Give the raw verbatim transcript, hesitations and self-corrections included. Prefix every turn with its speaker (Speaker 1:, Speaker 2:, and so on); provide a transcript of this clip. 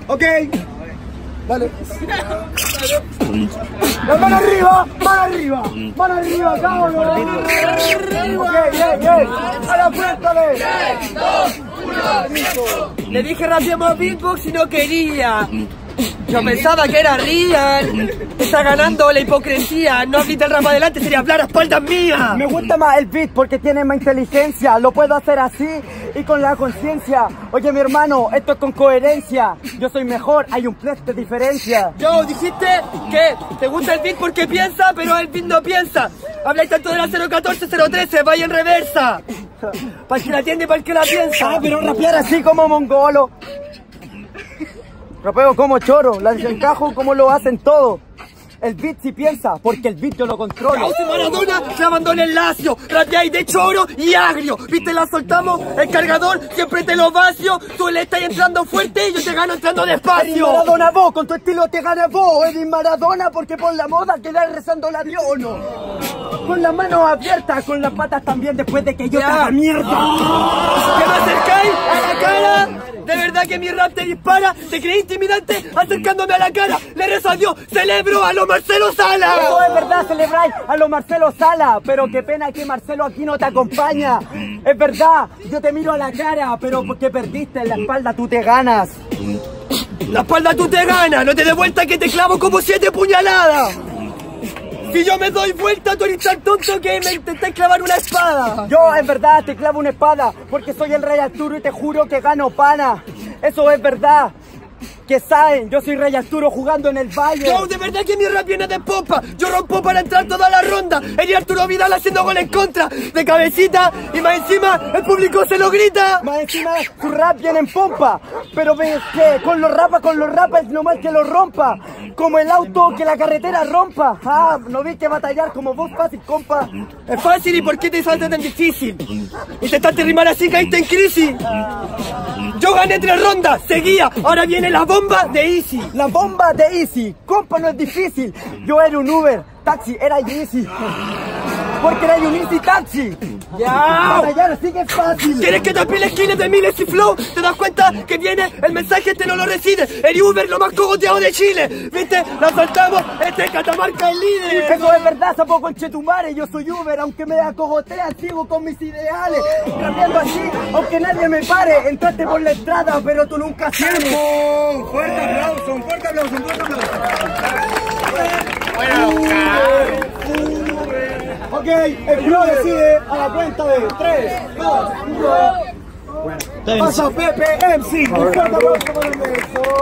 Speaker 1: Ok. Dale. La mano arriba, mano arriba, mano arriba, cabrón. Ok, bien, bien. A la puerta, le. tres, dos, uno.
Speaker 2: Le dije rapeamos beatbox y no quería. Yo pensaba que era real. Está ganando la hipocresía. No grita el rap adelante, sería hablar a espaldas mías.
Speaker 1: Me gusta más el beat porque tiene más inteligencia. Lo puedo hacer así y con la conciencia. Oye, mi hermano, esto es con coherencia. Yo soy mejor, hay un plus de diferencia.
Speaker 2: Yo, dijiste que te gusta el beat porque piensa, pero el beat no piensa. Habláis tanto de la cero catorce, cero trece, vaya en reversa. Para el que la atiende y para el que la piensa.
Speaker 1: Ah, pero rapear así como mongolo. Rapeo como choro, la desencajo como lo hacen todos. El beat sí piensa, porque el beat yo lo controlo.
Speaker 2: Cauce Maradona, clavando el lacio, rapeáis de choro y agrio. Viste, la soltamos, el cargador, siempre te lo vacio. Tú le estás entrando fuerte y yo te gano entrando despacio.
Speaker 1: Eddie Maradona vos, con tu estilo te gana vos. Eddie Maradona, porque por la moda quedás rezando la Dios, no. Con las manos abiertas, con las patas también después de que yo te haga mierda.
Speaker 2: ¿Que me acercáis a la cara? De verdad que mi rap te dispara. Te creí intimidante acercándome a la cara. Le rezo a Dios, celebro a los Marcelo Sala.
Speaker 1: Eso es verdad, celebráis a los Marcelo Sala. Pero qué pena que Marcelo aquí no te acompaña. Es verdad, yo te miro a la cara, pero porque perdiste en la espalda tú te ganas.
Speaker 2: La espalda tú te ganas, no te des vuelta que te clavo como siete puñaladas. Si yo me doy vuelta, tú eres tan tonto que me intentas clavar una espada.
Speaker 1: Yo, en verdad, te clavo una espada, porque soy el Rey Arturo y te juro que gano pana. Eso es verdad. Que saben, yo soy Rey Arturo jugando en el valle.
Speaker 2: Yo, de verdad que mi rap viene de popa. Yo rompo para entrar toda la ronda. El Arturo Vidal haciendo gol en contra. De cabecita y más encima el público se lo grita.
Speaker 1: Más encima su rap viene en pompa. Pero ves que con los rapas, con los rapas es normal que lo rompa. Como el auto que la carretera rompa. Ah, no vi que batallar como vos fácil, compa.
Speaker 2: Es fácil, ¿y por qué te salta tan difícil? Intentaste rimar así, caíste en crisis. Yo gané tres rondas, seguía. Ahora viene la bomba de Easy.
Speaker 1: La bomba de Easy. Compa, no es difícil. Yo era un Uber, taxi, era Easy. Porque era un Easy taxi.
Speaker 2: ¡Ya!
Speaker 1: Batallar así que es fácil.
Speaker 2: ¿Quieres que te apiles kilos de miles y flow? ¿Te das cuenta que viene el mensaje, este no lo recibe? El Uber lo más cogoteado de Chile. ¿Viste? La soltamos, este Catamarca es líder.
Speaker 1: Eso es verdad, sapo conchetumare. Yo soy Uber, aunque me acogotean, sigo con mis ideales. Cambiando así, aunque nadie me pare. Entraste por la entrada, pero tú nunca sabes.
Speaker 3: Un fuerte aplauso, un fuerte aplauso, un fuerte aplauso.
Speaker 1: Ok, el Pro decide a la cuenta de tres, dos, uno. Pasa Pepe M C. Un fuerte aplauso para el beso.